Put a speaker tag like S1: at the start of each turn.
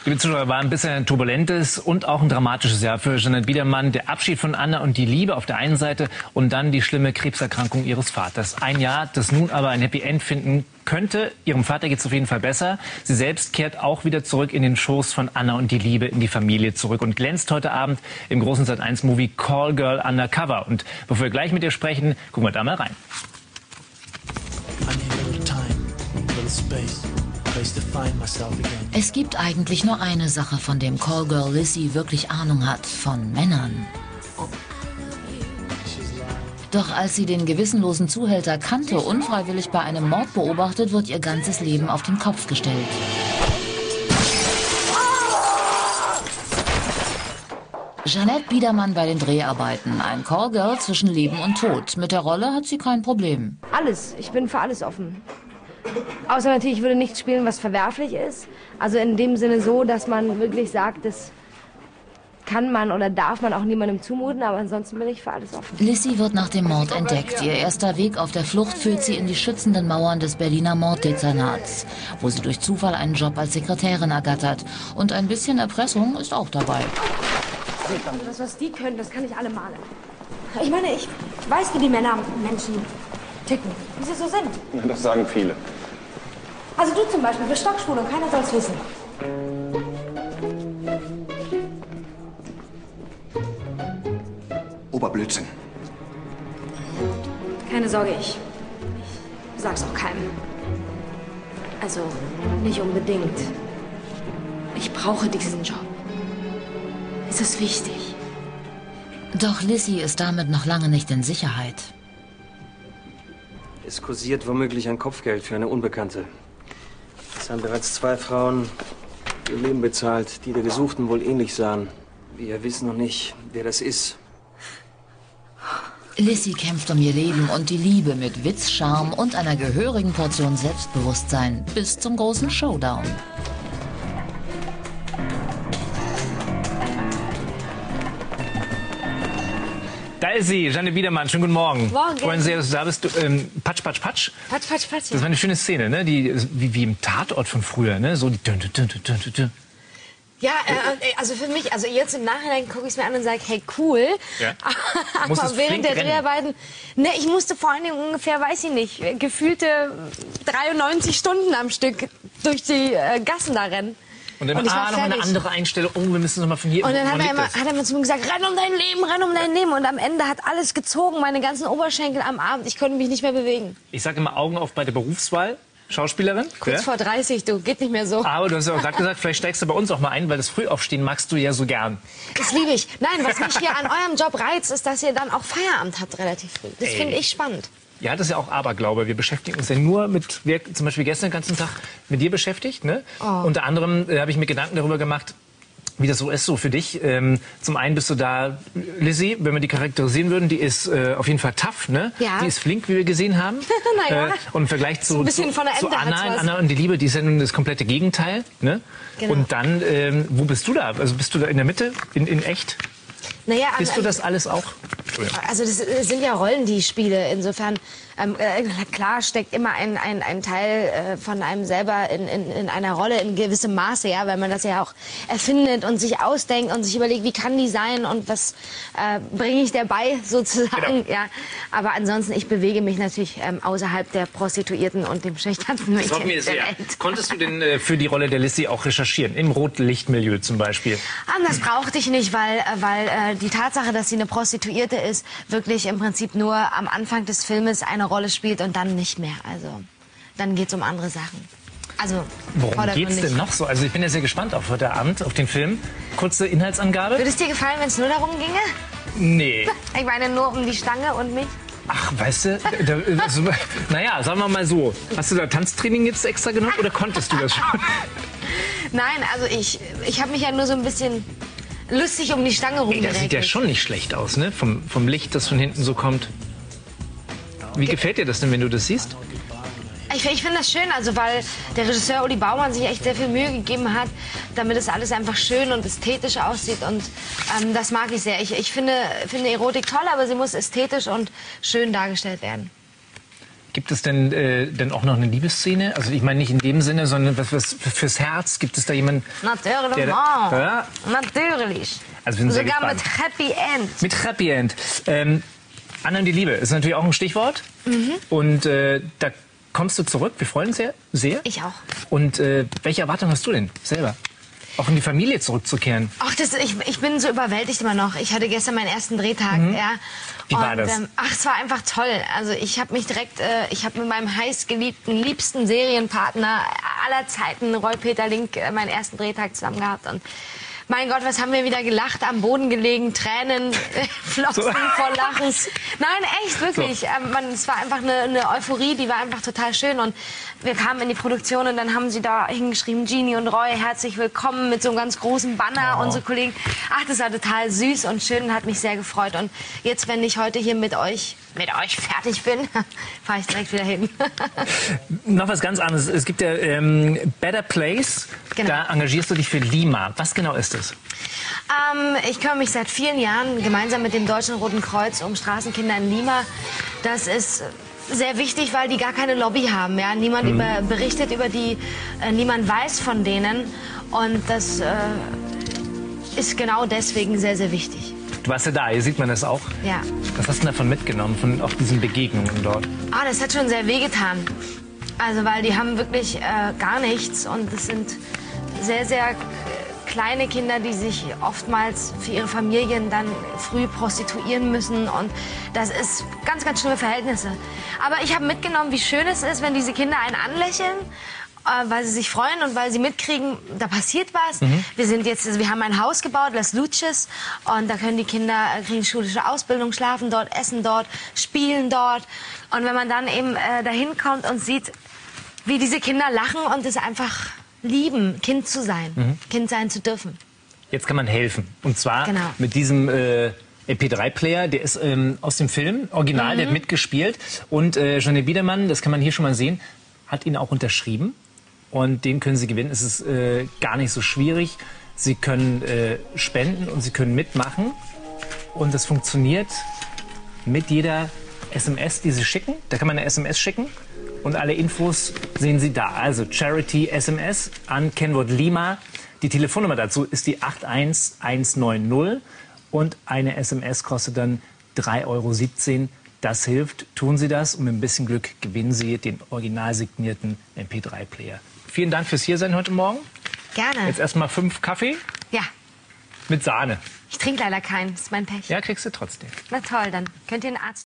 S1: Liebe Zuschauer, war ein bisschen ein turbulentes und auch ein dramatisches Jahr für Jeanette Biedermann. Der Abschied von Anna und die Liebe auf der einen Seite und dann die schlimme Krebserkrankung ihres Vaters. Ein Jahr, das nun aber ein Happy End finden könnte. Ihrem Vater geht es auf jeden Fall besser. Sie selbst kehrt auch wieder zurück in den Schoß von Anna und die Liebe in die Familie zurück und glänzt heute Abend im großen Sat.1-Movie Call Girl Undercover. Und bevor wir gleich mit ihr sprechen, gucken wir da mal rein.
S2: Es gibt eigentlich nur eine Sache, von dem Callgirl Lizzie wirklich Ahnung hat: von Männern. Doch als sie den gewissenlosen Zuhälter Kante unfreiwillig bei einem Mord beobachtet, wird ihr ganzes Leben auf den Kopf gestellt. Jeanette Biedermann bei den Dreharbeiten. Ein Callgirl zwischen Leben und Tod. Mit der Rolle hat sie kein Problem.
S3: Alles. Ich bin für alles offen. Außer natürlich, ich würde nichts spielen, was verwerflich ist. Also in dem Sinne so, dass man wirklich sagt, das kann man oder darf man auch niemandem zumuten, aber ansonsten bin ich für alles offen.
S2: Lizzie wird nach dem Mord entdeckt. Ihr erster Weg auf der Flucht führt sie in die schützenden Mauern des Berliner Morddezernats, wo sie durch Zufall einen Job als Sekretärin ergattert. Und ein bisschen Erpressung ist auch dabei.
S3: Das, was die können, das kann ich alle malen. Ich meine, ich weiß, wie die Menschen ticken, wie sie so sind.
S4: Ja, das sagen viele.
S3: Also du zum Beispiel, bist stockschwul und keiner soll es wissen.
S4: Oberblödsinn.
S3: Keine Sorge, ich sag's auch keinem. Also, nicht unbedingt. Ich brauche diesen Job. Es ist wichtig.
S2: Doch Lizzie ist damit noch lange nicht in Sicherheit.
S5: Es kursiert womöglich ein Kopfgeld für eine Unbekannte. Es haben bereits 2 Frauen ihr Leben bezahlt, die der Gesuchten wohl ähnlich sahen. Wir wissen noch nicht, wer das ist.
S2: Lizzie kämpft um ihr Leben und die Liebe mit Witz, Charme und einer gehörigen Portion Selbstbewusstsein bis zum großen Showdown.
S1: Da ist sie, Jeanette Biedermann. Schönen guten Morgen.
S3: Morgen.
S1: Freuen Sie, dass du da bist. Patsch, patsch, patsch.
S3: Patsch, patsch, patsch.
S1: Das war eine schöne Szene, ne? Die, wie im Tatort von früher, ne? So die
S3: Ja, also für mich, also jetzt im Nachhinein gucke ich es mir an und sage, hey, cool.
S1: Ja.
S3: Aber während der Dreharbeiten, ne, ich musste vor allen Dingen ungefähr, weiß ich nicht, gefühlte 93 Stunden am Stück durch die Gassen da rennen.
S1: Und dann noch eine andere Einstellung. Oh, wir müssen noch mal von hier.
S3: Und dann hat er mir zu mir gesagt, renn um dein Leben, renn um dein Leben. Und am Ende hat alles gezogen, meine ganzen Oberschenkel am Abend. Ich konnte mich nicht mehr bewegen.
S1: Ich sage immer Augen auf bei der Berufswahl. Schauspielerin.
S3: Kurz vor 30, du, geht nicht mehr so.
S1: Aber du hast ja auch gerade gesagt, vielleicht steigst du bei uns auch mal ein, weil das Frühaufstehen magst du ja so gern.
S3: Das liebe ich. Nein, was mich hier an eurem Job reizt, ist, dass ihr dann auch Feierabend habt relativ früh. Das finde ich spannend.
S1: Ja, das ist ja auch Aberglaube. Wir beschäftigen uns ja nur mit, zum Beispiel gestern den ganzen Tag mit dir beschäftigt. Ne?
S3: Oh.
S1: Unter anderem habe ich mir Gedanken darüber gemacht, wie das so ist, so für dich. Zum einen bist du da, Lizzie, wenn wir die charakterisieren würden, die ist auf jeden Fall tough, ne?
S3: Ja.
S1: Die ist flink, wie wir gesehen haben.
S3: Naja.
S1: Und im Vergleich zu
S3: Anna,
S1: Anna und die Liebe, die ist ja nun das komplette Gegenteil. Ne?
S3: Genau.
S1: Und dann, wo bist du da? Also bist du da in der Mitte, in echt?
S3: Naja,
S1: Bist du das alles auch?
S3: Also das sind ja Rollen, die ich spiele. Insofern, klar steckt immer ein Teil von einem selber in einer Rolle in gewissem Maße, ja, weil man das ja auch erfindet und sich ausdenkt und sich überlegt, wie kann die sein und was bringe ich dabei sozusagen.
S1: Genau.
S3: Ja. Aber ansonsten, ich bewege mich natürlich außerhalb der Prostituierten und dem schüchternen Mädchen.
S1: Das mir sehr. Konntest du denn für die Rolle der Lizzie auch recherchieren? Im Rotlichtmilieu zum Beispiel?
S3: Das brauchte ich nicht, weil die Tatsache, dass sie eine Prostituierte ist, wirklich im Prinzip nur am Anfang des Filmes eine Rolle spielt und dann nicht mehr. Also dann geht es um andere Sachen. Also
S1: worum geht's denn noch so? Also ich bin ja sehr gespannt auf heute Abend, auf den Film. Kurze Inhaltsangabe.
S3: Würde es dir gefallen, wenn es nur darum ginge?
S1: Nee.
S3: Ich meine nur um die Stange und mich.
S1: Ach, weißt du, also, naja, sagen wir mal so. Hast du da Tanztraining jetzt extra genommen oder konntest du das schon?
S3: Nein, also ich habe mich ja nur so ein bisschen lustig um die Stange rumgeregelt.
S1: Das sieht ja schon nicht schlecht aus, ne? Vom Licht, das von hinten so kommt. Wie gefällt dir das denn, wenn du das siehst?
S3: Ich finde das schön, also weil der Regisseur Uli Baumann sich echt sehr viel Mühe gegeben hat, damit es alles einfach schön und ästhetisch aussieht. Und das mag ich sehr. Ich finde Erotik toll, aber sie muss ästhetisch und schön dargestellt werden.
S1: Gibt es denn auch noch eine Liebesszene? Also ich meine nicht in dem Sinne, sondern was fürs Herz? Gibt es da jemanden?
S3: Natürlich.
S1: Ja?
S3: Natürlich.
S1: Also wir sind
S3: Sogar
S1: sehr
S3: mit
S1: gespannt.
S3: Happy End.
S1: Mit Happy End. Anna und die Liebe ist natürlich auch ein Stichwort. Und da kommst du zurück. Wir freuen uns sehr. Sehr.
S3: Ich auch.
S1: Und welche Erwartungen hast du denn selber? Auch in die Familie zurückzukehren?
S3: Ach, ich bin so überwältigt immer noch. Ich hatte gestern meinen ersten Drehtag. Ja.
S1: Wie war das?
S3: Es war einfach toll. Also ich habe mich direkt, ich habe mit meinem liebsten Serienpartner aller Zeiten, Roy Peter Link, meinen ersten Drehtag zusammen gehabt. Und mein Gott, was haben wir wieder gelacht, am Boden gelegen, Tränen flossen vor Lachens. Nein, echt, wirklich. Es war einfach eine Euphorie, die war einfach total schön. Und wir kamen in die Produktion und dann haben sie da hingeschrieben, Jeannie und Roy, herzlich willkommen mit so einem ganz großen Banner, unsere Kollegen. Ach, das war total süß und schön und hat mich sehr gefreut. Und jetzt, wenn ich heute hier mit euch fertig bin, fahre ich direkt wieder hin.
S1: Noch was ganz anderes. Es gibt ja Better Place.
S3: Genau.
S1: Da engagierst du dich für Lima. Was genau ist das?
S3: Ich kümmere mich seit vielen Jahren gemeinsam mit dem Deutschen Roten Kreuz um Straßenkinder in Lima. Das ist sehr wichtig, weil die gar keine Lobby haben. Ja? Niemand berichtet über die, niemand weiß von denen. Und das ist genau deswegen sehr, sehr wichtig.
S1: Du warst ja da, hier sieht man das auch.
S3: Ja.
S1: Was hast du davon mitgenommen, von auch diesen Begegnungen dort?
S3: Das hat schon sehr wehgetan. Also, weil die haben wirklich gar nichts und es sind sehr, sehr kleine Kinder, die sich oftmals für ihre Familien dann früh prostituieren müssen und das ist ganz, ganz schlimme Verhältnisse. Aber ich habe mitgenommen, wie schön es ist, wenn diese Kinder einen anlächeln, weil sie sich freuen und weil sie mitkriegen, da passiert was. Wir haben ein Haus gebaut, Las Luces, und da können die Kinder kriegen schulische Ausbildung, schlafen dort, essen dort, spielen dort. Und wenn man dann eben dahin kommt und sieht, wie diese Kinder lachen und es einfach lieben, Kind zu sein, Kind sein zu dürfen.
S1: Jetzt kann man helfen. Und zwar
S3: Genau.
S1: mit diesem MP3-Player, der ist aus dem Film, original, der hat mitgespielt. Und Jeanette Biedermann, das kann man hier schon mal sehen, hat ihn auch unterschrieben. Und den können Sie gewinnen. Es ist gar nicht so schwierig. Sie können spenden und Sie können mitmachen. Und das funktioniert mit jeder SMS, die Sie schicken. Da kann man eine SMS schicken. Und alle Infos sehen Sie da. Also Charity SMS an Kennwort Lima. Die Telefonnummer dazu ist die 81190. Und eine SMS kostet dann 3,17 €. Das hilft. Tun Sie das und mit ein bisschen Glück gewinnen Sie den original signierten MP3-Player. Vielen Dank fürs Hiersein heute Morgen.
S3: Gerne.
S1: Jetzt erstmal 5 Kaffee
S3: Ja,
S1: mit Sahne.
S3: ich trinke leider keinen, das ist mein Pech.
S1: Ja, kriegst du trotzdem.
S3: Na toll, dann könnt ihr einen Arzt...